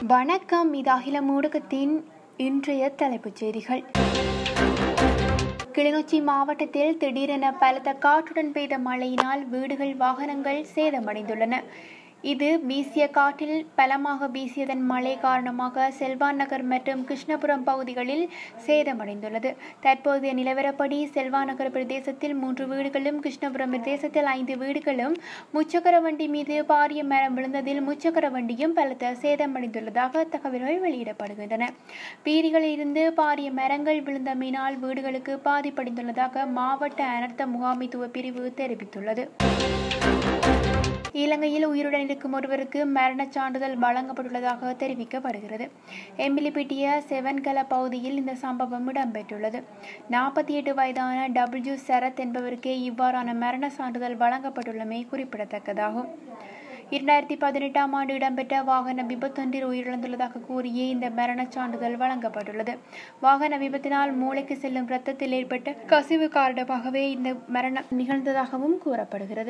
வணக்கம். இது அகிலம் ஊடகத்தின் இன்றைய தலைப்புச் செய்திகள். கிளிநொச்சி மாவட்டத்தில் திடீரென பலத்த காற்றுடன் பெய்த மழையினால் வீடுகள், வாகனங்கள் சேதமடைந்துள்ளன. இது வீசிய காற்றில் பலமாக வீசியதன் மழை காரணமாக செல்வான் நகர் மற்றும் கிருஷ்ணபுரம் பகுதிகளில் சேதமடைந்துள்ளது. தற்போதைய நிலவரப்படி செல்வான் நகர் பிரதேசத்தில் 3 வீடுகளும், கிருஷ்ணபுரம் பிரதேசத்தில் 5 வீடுகளும், முச்சக்கர வண்டி மீது பாரிய மரம் விழுந்ததில் முச்சக்கர வண்டியும் பலத்த சேதமடைந்துள்ளதாக தகவல்கள் வெளியிடப்படுகின்றன. வீதிகளில் இருந்து பாரிய மரங்கள் விழுந்தமையினால் வீடுகளுக்கு பாதிப்படைந்துள்ளதாக மாவட்ட அனர்த்த முகாமைத்துவ பிரிவு தெரிவித்துள்ளது. இலங்கையில் உயிருடன் இருக்கும் ஒருவருக்கு மரணச் சான்றிதழ் வழங்கப்பட்டுள்ளதாக தெரிவிக்கப்படுகிறது. எம்பிலிபிட்டிய செவன்கல பகுதியில் இந்த சம்பவம் இடம்பெற்றுள்ளது. 48 வயதான டபிள்யூ சரத் என்பவருக்கே இவ்வாறான மரண சான்றிதழ் வழங்கப்பட்டுள்ளமை குறிப்பிடத்தக்கதாகும். 2018ஆம் ஆண்டு இடம்பெற்ற வாகன விபத்தொன்றில் உயிரிழந்துள்ளதாக கூறியே இந்த மரணச் சான்றிதழ் வழங்கப்பட்டுள்ளது. வாகன விபத்தினால் மூளைக்கு செல்லும் இரத்தத்தில் ஏற்பட்ட கசிவு காரணமாகவே இந்த மரணம் நிகழ்ந்ததாகவும் கூறப்படுகிறது.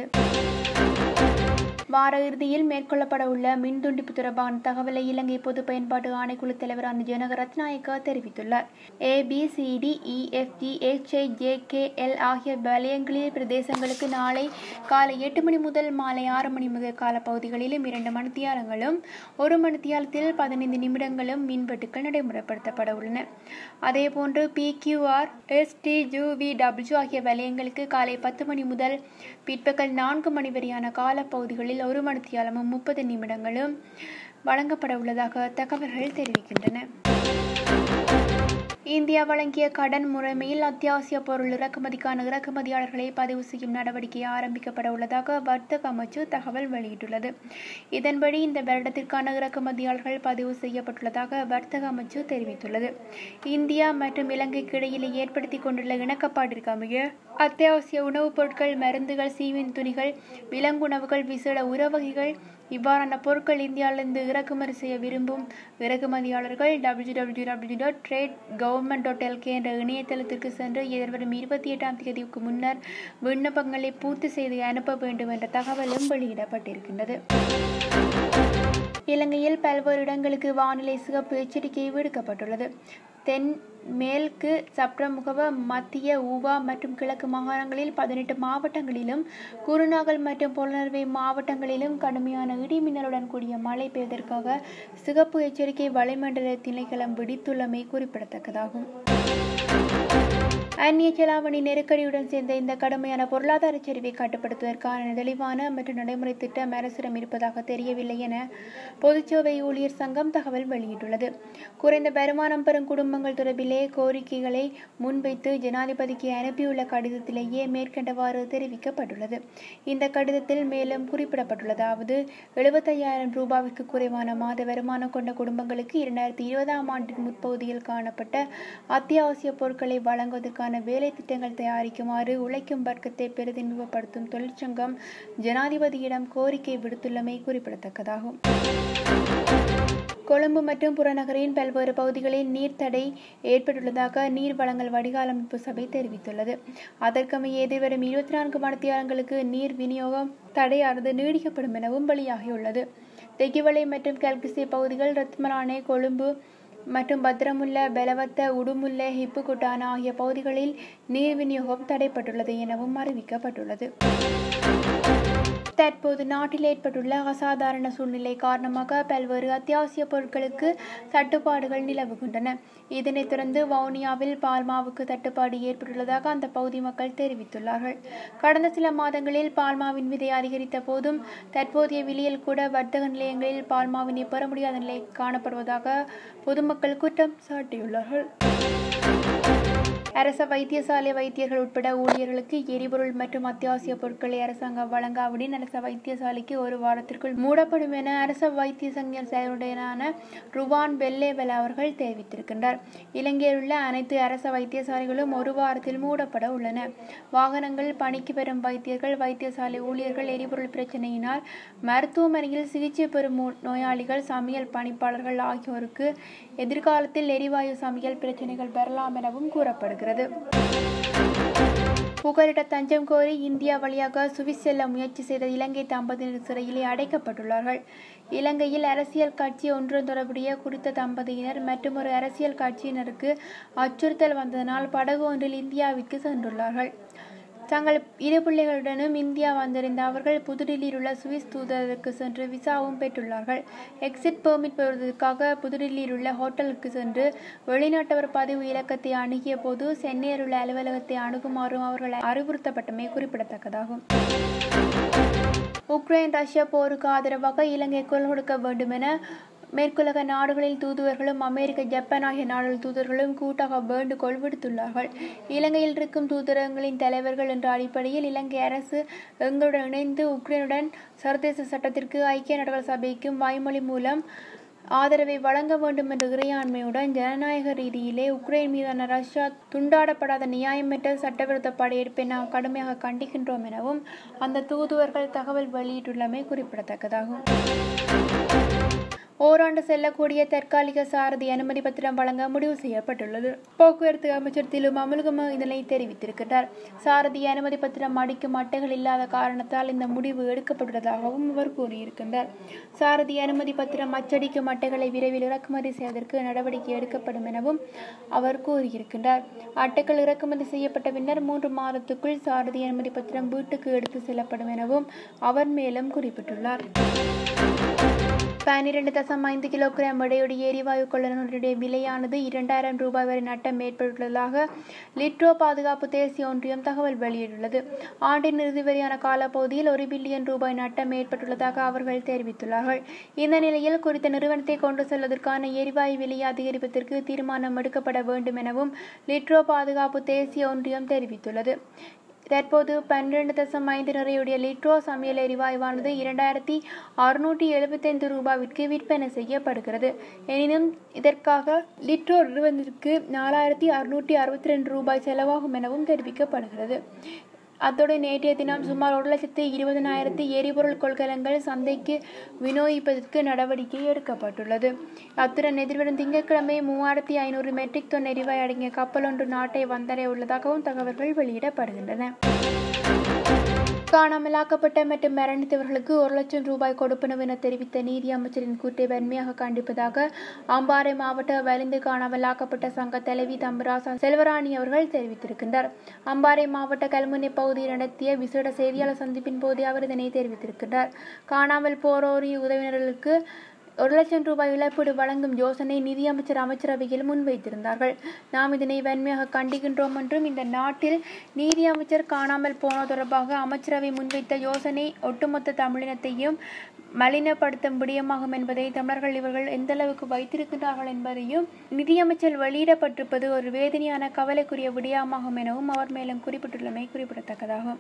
வார இறுதியில் மேற்கொள்ளப்பட உள்ள மின் துண்டிப்பு தொடர்பான தகவலை இலங்கை பொது பயன்பாட்டு ஆணைக்குழு தலைவரான ஜனக ரத்நாயக்க தெரிவித்துள்ளார். ABCDEFGHIJKL ஆகிய வலயங்களில் பிரதேசங்களுக்கு நாளை காலை 8 மணி முதல் மாலை 6 மணி முதல் காலப்பகுதிகளிலும் 2 மணித்தியாலங்களும் 1 மணித்தியாலத்தில் 15 நிமிடங்களும் மின்வெட்டுக்கள் நடைமுறைப்படுத்தப்பட உள்ளன. அதேபோன்று PQR STUVW ஆகிய வலயங்களுக்கு காலை 10 மணி முதல் பிற்பகல் 4 மணி வரையான காலப்பகுதிகளில் 1 மணித்தியாலமும் 30 நிமிடங்களும் வழங்கப்பட உள்ளதாக தகவல்கள் தெரிவிக்கின்றன. இந்தியா வழங்கிய கடன் முறைமையில் அத்தியாவசிய பொருள் இறக்குமதிக்கான இறக்குமதியாளர்களை பதிவு செய்யும் நடவடிக்கை ஆரம்பிக்கப்பட உள்ளதாக வர்த்தக அமைச்சு தகவல் வெளியிட்டுள்ளது. இதன்படி இந்த வருடத்திற்கான இறக்குமதியாளர்கள் பதிவு செய்யப்பட்டுள்ளதாக வர்த்தக அமைச்சு தெரிவித்துள்ளது. இந்தியா மற்றும் இலங்கைக்கு இடையிலே ஏற்படுத்திக் கொண்டுள்ள இணக்கப்பாட்டிற்கு அமைய அத்தியாவசிய உணவுப் பொருட்கள், மருந்துகள், சீமெந்து துணிகள், விலங்குணவுகள், விசேட உரவகைகள் இவ்வாறான பொருட்கள் இந்தியாவிலிருந்து இறக்குமதி செய்ய விரும்பும் இறக்குமதியாளர்கள் www.tradegovernment.lk என்ற இணையதளத்திற்கு சென்று எதிர்வரும் 28ஆம் தேதிக்கு முன்னர் விண்ணப்பங்களை பூர்த்தி செய்து அனுப்ப வேண்டும் என்ற தகவலும் வெளியிடப்பட்டிருக்கின்றது. இலங்கையில் பல்வேறு இடங்களுக்கு வானிலை சிவப்பு எச்சரிக்கை விடுக்கப்பட்டுள்ளது. தென், மேற்கு, சப்ரமுகவ, மத்திய, ஊவா மற்றும் கிழக்கு மாகாணங்களில் 18 மாவட்டங்களிலும், குருநாகல் மற்றும் பொலனறுவை மாவட்டங்களிலும் கடுமையான இடிமின்னலுடன் கூடிய மழை பெய்வதற்காக சிவப்பு எச்சரிக்கை வளிமண்டல திணைக்களம் விடுத்துள்ளமை குறிப்பிடத்தக்கதாகும். அந்நிய செலாவணி நெருக்கடியுடன் சேர்ந்த இந்த கடுமையான பொருளாதார சரிவை கட்டுப்படுத்துவதற்கான தெளிவான மற்றும் நடைமுறை திட்டம் அரசிடம் இருப்பதாக தெரியவில்லை என பொதுச்சேவை ஊழியர் சங்கம் தகவல் வெளியிட்டுள்ளது. குறைந்த வருமானம் பெறும் குடும்பங்கள் தொடர்பிலே கோரிக்கைகளை முன்வைத்து ஜனாதிபதிக்கு அனுப்பியுள்ள கடிதத்திலேயே மேற்கண்டவாறு தெரிவிக்கப்பட்டுள்ளது. இந்த கடிதத்தில் மேலும் குறிப்பிடப்பட்டுள்ளதாவது: 75,000 ரூபாய்க்கு குறைவான மாத வருமானம் கொண்ட குடும்பங்களுக்கு 2020ஆம் ஆண்டின் முற்பகுதியில் காணப்பட்ட அத்தியாவசிய பொருட்களை வழங்குவதற்கான வேலை திட்டங்கள் தயாரிக்குமாறு உழைக்கும் வர்க்கத்தை பிரதிநிதித்துவப்படுத்தும் தொழிற்சங்கம் ஜனாதிபதியிடம் கோரிக்கை விடுத்துள்ளமை குறிப்பிடத்தக்கதாகும். கொழும்பு மற்றும் புறநகரின் பல்வேறு பகுதிகளில் நீர் தடை ஏற்பட்டுள்ளதாக நீர் வழங்கல் வடிகாலமைப்பு சபை தெரிவித்துள்ளது. அதற்கமைய எதிர்வரும் 24 மணித்தியாலங்களுக்கு நீர் விநியோகம் தடையானது நீடிக்கப்படும் எனவும் வெளியாகியுள்ளது. தெகிவளை மற்றும் கல்கிசை பகுதிகள், ரத்மலானே, கொழும்பு மற்றும் பத்திரமுல்ல, பெலவத்த, உடுமுல்ல, ஹிப்புகுட்டான ஆகிய பகுதிகளில் நீர் விநியோகம் தடைப்பட்டுள்ளது எனவும் அறிவிக்கப்பட்டுள்ளது. தற்போது நாட்டில் ஏற்பட்டுள்ள அசாதாரண சூழ்நிலை காரணமாக பல்வேறு அத்தியாவசிய பொருட்களுக்கு தட்டுப்பாடுகள் நிலவுகின்றன. இதனைத் தொடர்ந்து வவுனியாவில் பால்மாவுக்கு தட்டுப்பாடு ஏற்பட்டுள்ளதாக அந்த பகுதி மக்கள் தெரிவித்துள்ளார்கள். கடந்த சில மாதங்களில் பால்மாவின் விலை அதிகரித்த போதும் தற்போதைய விலையில் கூட வர்த்தக நிலையங்களில் பால்மாவினை பெற முடியாத நிலை காணப்படுவதாக பொதுமக்கள் குற்றம் சாட்டியுள்ளார்கள். அரச வைத்தியசாலை வைத்தியர்கள் உட்பட ஊழியர்களுக்கு எரிபொருள் மற்றும் அத்தியாவசிய பொருட்களை அரசாங்கம் வழங்காவிடின் அரச வைத்தியசாலைக்கு 1 வாரத்திற்குள் மூடப்படும் என அரச வைத்திய சங்க செயலுடையரான ருவான் பெல்லேவெல அவர்கள் தெரிவித்திருக்கின்றார். இலங்கையில் உள்ள அனைத்து அரச வைத்தியசாலைகளும் 1 வாரத்தில் மூடப்பட உள்ளன. வாகனங்கள், பணிக்கு பெறும் வைத்தியர்கள், வைத்தியசாலை ஊழியர்கள், எரிபொருள் பிரச்சினையினால் மருத்துவமனையில் சிகிச்சை பெறும் நோயாளிகள், சமையல் பணிப்பாளர்கள் ஆகியோருக்கு எதிர்காலத்தில் எரிவாயு சமையல் பிரச்சினைகள் பெறலாம் எனவும் கூறப்படுகிறது. புகலிட தஞ்சம் கோரி இந்தியா வழியாக சுவிஸ் செல்ல முயற்சி செய்த இலங்கை தம்பதியினர் சிறையிலே அடைக்கப்பட்டுள்ளார்கள். இலங்கையில் அரசியல் கட்சி ஒன்றுடன் தொடர்புடைய குறித்த தம்பதியினர் மற்றொரு அரசியல் கட்சியினருக்கு அச்சுறுத்தல் வந்ததனால் படகு ஒன்றில் இந்தியாவிற்கு சென்றுள்ளார்கள். தங்கள் இரு பிள்ளைகளுடனும் இந்தியா வந்திருந்த அவர்கள் புதுடில்லியில் உள்ள சுவிஸ் தூதரகத்துக்கு சென்று விசாவும் பெற்றுள்ளார்கள். எக்ஸிட் பெர்மிட் பெறுவதற்காக புதுடில்லியில் உள்ள ஹோட்டலுக்கு சென்று வெளிநாட்டவர் பதிவு இலக்கத்தை அணுகிய போது சென்னையில் உள்ள அலுவலகத்தை அணுகுமாறும் அவர்கள் அறிவுறுத்தப்பட்டமை குறிப்பிடத்தக்கதாகும். உக்ரைன் ரஷ்யா போருக்கு ஆதரவாக இலங்கை குரல் கொடுக்க வேண்டும் என மேற்குலக நாடுகளில் தூதுவர்களும் அமெரிக்க, ஜப்பான் ஆகிய நாடுகளில் தூதர்களும் கூட்டாக வேண்டுகோள் விடுத்துள்ளார்கள். இலங்கையில் இருக்கும் தூதரகங்களின் தலைவர்கள் என்ற அடிப்படையில் இலங்கை அரசு எங்களுடன் இணைந்து உக்ரைனுடன் சர்வதேச சட்டத்திற்கு, ஐக்கிய நாடுகள் சபைக்கும் வாய்மொழி மூலம் ஆதரவை வழங்க வேண்டும் என்ற இறையாண்மையுடன் ஜனநாயக ரீதியிலே உக்ரைன் மீதான ரஷ்யா துண்டாடப்படாத நியாயமற்ற சட்டவிரோத படையெடுப்பை நாம் கடுமையாக கண்டிக்கின்றோம் எனவும் அந்த தூதுவர்கள் தகவல் வெளியிட்டுள்ளமை குறிப்பிடத்தக்கதாகும். ஓராண்டு செல்லக்கூடிய தற்காலிக சாரதி அனுமதி பத்திரம் வழங்க முடிவு செய்யப்பட்டுள்ளது. போக்குவரத்து அமைச்சர் திலும் அமுல்கம இதனை தெரிவித்திருக்கிறார். சாரதி அனுமதி பத்திரம் அடிக்கும் அட்டைகள் இல்லாத காரணத்தால் இந்த முடிவு எடுக்கப்பட்டுள்ளதாகவும் அவர் கூறியிருக்கின்றார். சாரதி அனுமதி பத்திரம் அச்சடிக்கும் அட்டைகளை விரைவில் இறக்குமதி செய்வதற்கு நடவடிக்கை எடுக்கப்படும் எனவும் அவர் கூறியிருக்கின்றார். அட்டைகள் இறக்குமதி செய்யப்பட்ட பின்னர் 3 மாதத்துக்குள் சாரதி அனுமதி பத்திரம் வீட்டுக்கு எடுத்து செல்லப்படும் எனவும் அவர் மேலும் குறிப்பிட்டுள்ளார். 12.5 கிலோகிராம் எடையுடைய எரிவாயு கொள்ளனுடைய விலையானது 2000 ரூபாய் வரை நட்டம் ஏற்பட்டுள்ளதாக லிட்ரோ பாதுகாப்பு தேசிய ஒன்றியம் தகவல் வெளியிட்டுள்ளது. ஆண்டின் இறுதி வரையான காலப்பகுதியில் 1 பில்லியன் ரூபாய் நட்டம் ஏற்பட்டுள்ளதாக அவர்கள் தெரிவித்துள்ளார்கள். இந்த நிலையில் குறித்த நிறுவனத்தை கொண்டு செல்வதற்கான எரிவாயு விலையை அதிகரிப்பதற்கு தீர்மானம் எடுக்கப்பட வேண்டும் எனவும் லிட்ரோ பாதுகாப்பு தேசிய ஒன்றியம் தெரிவித்துள்ளது. தற்போது 12.5 நிறையுடைய லிட்ரோ சமையல் எரிவாயுவானது 2675 ரூபாய்க்கு விற்பனை செய்யப்படுகிறது. எனினும் இதற்காக லிட்ரோ நிறுவனத்திற்கு 4662 ரூபாய் செலவாகும் எனவும் தெரிவிக்கப்படுகிறது. அத்தோடு நேற்றைய தினம் சுமார் 1,20,000 எரிபொருள் கொள்கலன்கள் சந்தைக்கு விநியோகிப்பதற்கு நடவடிக்கை எடுக்கப்பட்டுள்ளது. அத்துடன் எதிர்வரும் திங்கட்கிழமை 3500 மெட்ரிக் டன் எரிவாயு அடங்கிய கப்பல் ஒன்று நாட்டை வந்தடைய உள்ளதாகவும் தகவல்கள் வெளியிடப்படுகின்றன. காணாமலாக்கப்பட்ட மற்றும் மரணித்தவர்களுக்கு 1 லட்சம் ரூபாய் கொடுப்பனவு என தெரிவித்த நீதி அமைச்சரின் கூற்றை வன்மையாக கண்டிப்பதாக அம்பாறை மாவட்ட வலிந்து காணாமலாக்கப்பட்ட சங்க தலைவி தம்பராசா செல்வராணி அவர்கள் தெரிவித்திருக்கின்றார். அம்பாறை மாவட்ட கல்முனை பகுதியில் நடத்திய விசேட செய்தியாளர் சந்திப்பின் போது அவர் இதனை தெரிவித்திருக்கின்றார். காணாமல் போரோரிய உறவினர்களுக்கு 1 லட்சம் ரூபாய் இழப்பீடு வழங்கும் யோசனை நிதியமைச்சர் அமைச்சரவையில் முன்வைத்திருந்தார்கள். நாம் இதனை வன்மையாக கண்டிக்கின்றோம் என்றும் இந்த நாட்டில் நீதி அமைச்சர் காணாமல் போனது தொடர்பாக அமைச்சரவை முன்வைத்த யோசனை ஒட்டுமொத்த தமிழினத்தையும் மலினப்படுத்தும் விடயமாகும் என்பதை தமிழர்கள் இவர்கள் எந்த அளவுக்கு வைத்திருக்கின்றார்கள் என்பதையும் நிதியமைச்சர் வெளியிடப்பட்டிருப்பது ஒரு வேதனையான கவலைக்குரிய விடயமாகும் எனவும் அவர் மேலும் குறிப்பிட்டுள்ளமை குறிப்பிடத்தக்கதாகும்.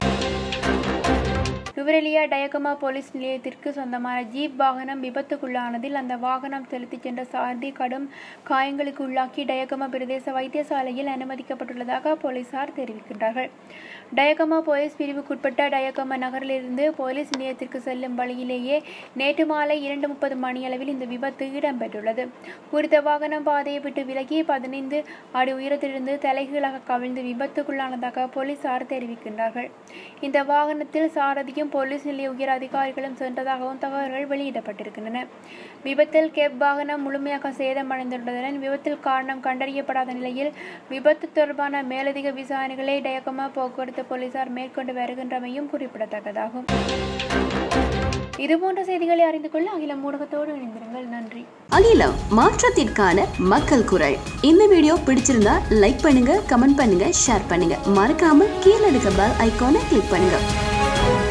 நுவரெலியா டயகமா போலீஸ் நிலையத்திற்கு சொந்தமான ஜீப் வாகனம் விபத்துக்குள்ளானதில் அந்த வாகனம் செலுத்திச் சென்ற சாரதி கடும் காயங்களுக்கு உள்ளாக்கி டயகமா பிரதேச வைத்தியசாலையில் அனுமதிக்கப்பட்டுள்ளதாக போலீசார் தெரிவிக்கின்றார்கள். டயகமா போலீஸ் பிரிவுக்குட்பட்ட டயகமா நகரிலிருந்து போலீஸ் நிலையத்திற்கு செல்லும் வழியிலேயே நேற்று மாலை 2:30 மணியளவில் இந்த விபத்து இடம்பெற்றுள்ளது. குறித்த வாகனம் பாதையை விட்டு விலகி 15 அடி உயரத்திலிருந்து தலைகீழாக கவிழ்ந்து விபத்துக்குள்ளானதாக போலீசார் தெரிவிக்கின்றார்கள். இந்த வாகனத்தில் சாரதியும் போலீஸ் நிலைய உயர் அதிகாரிகளும் சென்றதாகவும் தகவல்கள் வெளியிடப்பட்டிருக்கின்றன. விபத்தில் கேப் வாகனம் முழுமையாக சேதமடைந்துள்ளதுடன் விபத்தில் காரணம் கண்டறியப்படாத நிலையில் விபத்து தொடர்பான மேலதிக விசாரணைகளை டயகமா போக்குவரத்து போலீசார் மேற்கொண்டு வருகின்றமையும் குறிப்பிடத்தக்கதாகும். இதுபோன்ற செய்திகளை அறிந்து கொள்ள அகிலம் ஊடகத்தோடு இணைந்திருங்கள். நன்றி. அகிலம், மாற்றத்திற்கான மக்கள் குரல். இந்த வீடியோ பிடிச்சிருந்தா லைக் பண்ணுங்க, கமெண்ட் பண்ணுங்க, ஷேர் பண்ணுங்க. மறக்காம கீழே இருக்க பெல் ஐகானை கிளிக் பண்ணுங்க.